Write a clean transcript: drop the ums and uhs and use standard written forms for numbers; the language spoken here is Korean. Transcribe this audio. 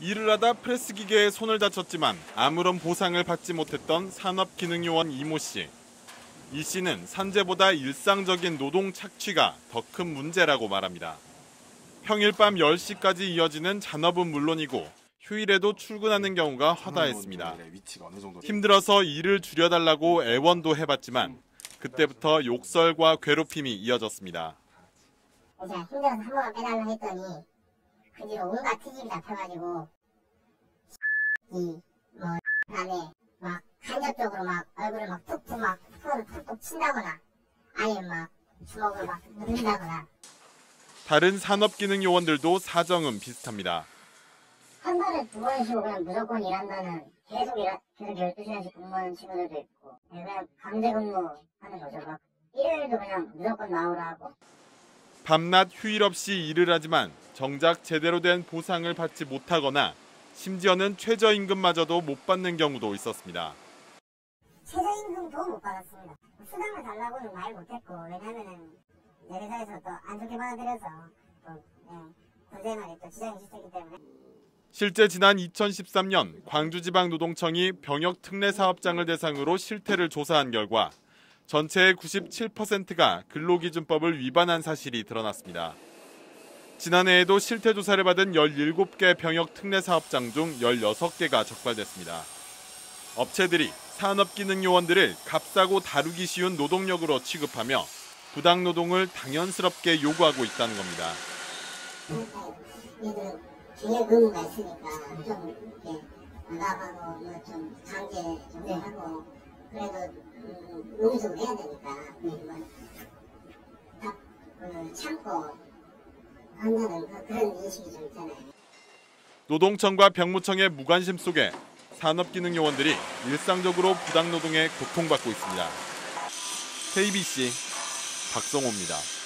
일을 하다 프레스 기계에 손을 다쳤지만 아무런 보상을 받지 못했던 산업기능요원 이모 씨. 이 씨는 산재보다 일상적인 노동 착취가 더 큰 문제라고 말합니다. 평일 밤 10시까지 이어지는 잔업은 물론이고 휴일에도 출근하는 경우가 허다했습니다. 힘들어서 일을 줄여달라고 애원도 해봤지만 그때부터 욕설과 괴롭힘이 이어졌습니다. 이제 힘들어서 한 번만 빼달라 했더니 그 뒤로 온갖 트집이 잡혀가지고 안에 막 간접적으로 막 얼굴을 막 툭툭 막 손을 툭툭 친다거나 아니면 막 주먹을 막 누른다거나. 다른 산업기능요원들도 사정은 비슷합니다. 한 달에 2번씩 그냥 무조건 일한다는 계속 12시간씩 근무하는 친구들도 있고 그냥 강제 근무하는 거죠. 막 일요일도 그냥 무조건 나오라고. 밤낮 휴일 없이 일을 하지만 정작 제대로 된 보상을 받지 못하거나 심지어는 최저임금마저도 못 받는 경우도 있었습니다. 최저임금도 못 받았습니다. 수당을 달라고는 말 못했고 왜냐면은 내 회사에서 또 안 좋게 받아들여서 또 군생활에 또 지장이 있었기 때문에. 실제 지난 2013년 광주지방노동청이 병역 특례 사업장을 대상으로 실태를 조사한 결과 전체의 97%가 근로기준법을 위반한 사실이 드러났습니다. 지난해에도 실태 조사를 받은 17개 병역 특례 사업장 중 16개가 적발됐습니다. 업체들이 산업기능요원들을 값싸고 다루기 쉬운 노동력으로 취급하며 부당노동을 당연스럽게 요구하고 있다는 겁니다. 얘들은 기회 근무가 있으니까 좀 이렇게 나가고 뭐 좀 강제 좀 하고 그래도 응수를 해야 되니까 다 참고 한다는 그런 인식이 좀 있잖아요. 노동청과 병무청의 무관심 속에 산업기능요원들이 일상적으로 부당노동에 고통받고 있습니다. KBC 박성호입니다.